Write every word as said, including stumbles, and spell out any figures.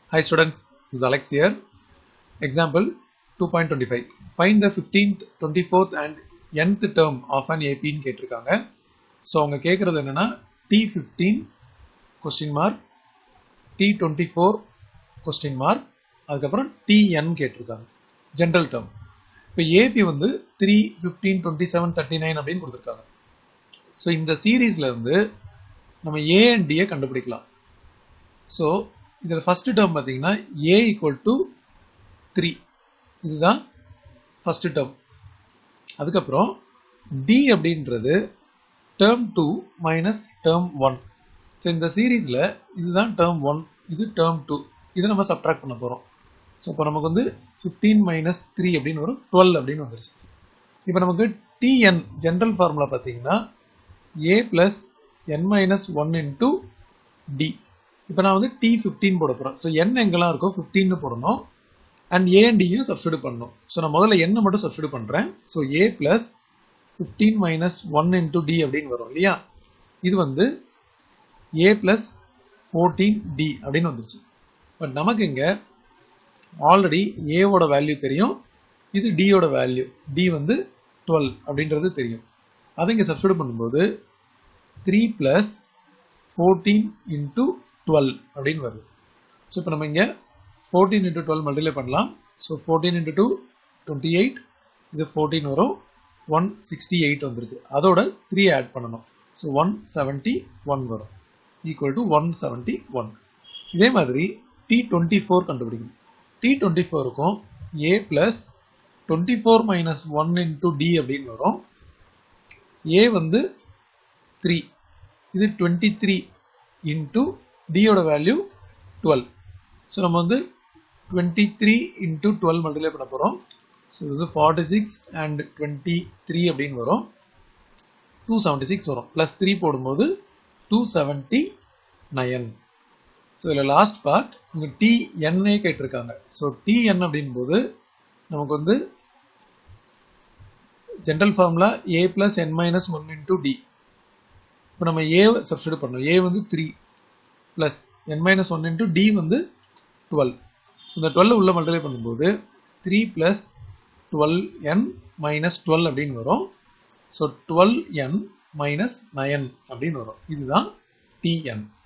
Hi students, this is Alex here. Example two point two five. Find the fifteenth, twenty-fourth and nth term of an A P ன்னு கேட்டிருக்காங்க. So அவங்க கேக்குறது என்னன்னா T fifteen question mark, T twenty-four question mark, அதுக்கப்புறம் Tn கேட்டிருக்காங்க. General term. இப்போ A P வந்து three, fifteen, twenty-seven, thirty-nine அப்படின்னு கொடுத்திருக்காங்க. So இந்த சீரீஸ்ல இருந்து நம்ம A and D கண்டுபிடிக்கலாம். So இதில் first term பார்த்தீங்கன்னா A equal to three. இதுதான் first term. அதுக்கப்புறம் D அப்படின்றது term two minus term one. So இந்த சீரீஸ்ல இதுதான் term one, இது term two. இதை நம்ம subtract பண்ண போறோம். So இப்போ நமக்கு வந்து fifteen minus three அப்படின்னு வரும், twelve அப்படின்னு வந்துருச்சு. இப்போ நமக்கு Tn general formula பார்த்தீங்கன்னா A plus n minus one into D. இப்போ நான் வந்து T fifteen போட போறேன். ஸோ n எங்கெல்லாம் இருக்கோ fifteen போடணும். அண்ட் A and D யும் சப்ஸ்டிடியூட் பண்ணணும். ஸோ நான் முதல்ல n மட்டும் சப்ஸ்டிடியூட் பண்றேன். So A plus fifteen minus one into D அப்படின்னு வரும் இல்லையா? இது வந்து A plus fourteen D அப்படின்னு வந்துருச்சு. பட் நமக்கு இங்க ஆல்ரெடி A ஓட வேல்யூ தெரியும், இது D ஓட வேல்யூ, D வந்து twelve அப்படின்றது தெரியும். அதை இங்க சப்ஸ்டிடியூட் பண்ணும்போது three plus fourteen into twelve அப்படின்னு வருது. ஸோ இப்போ நம்ம இங்கே fourteen into twelve மல்டிப்ளை பண்ணலாம். So fourteen into two, twenty-eight, இது fourteen வரும், one sixty-eight வந்திருக்கு. அதோட three ஆட் பண்ணணும். ஸோ one seventy-one வரும், ஈக்குவல் டு one seventy-one. இதே மாதிரி T twenty-four கண்டுபிடிக்கணும். T twenty-four க்கும் A plus twenty-four minus one into D அப்படின்னு வரும். A வந்து three, இது twenty-three into D ஓட வேல்யூ twelve. ஸோ நம்ம வந்து twenty-three into twelve மல்டிப்ளை பண்ண போறோம். ஸோ இது forty-six and twenty-three அப்படின்னு வரும், two seventy-six வரும். பிளஸ் த்ரீ போடும்போது two seventy-nine. ஸோ இதில் லாஸ்ட் பார்ட் இங்கே Tn கேட்டிருக்காங்க. ஸோ Tn அப்படின் போது நமக்கு வந்து general formula A plus n minus one into D. இப்போ நம்ம A சப்ஸ்டிடியூட் பண்ணோம். A வந்து three plus n minus one into D வந்து twelve. ஸோ இந்த twelve உள்ள மல்டிப்ளை பண்ணும்போது three plus twelve n minus twelve அப்படின்னு வரும். So twelve n minus nine அப்படின்னு வரும். இதுதான் Tn.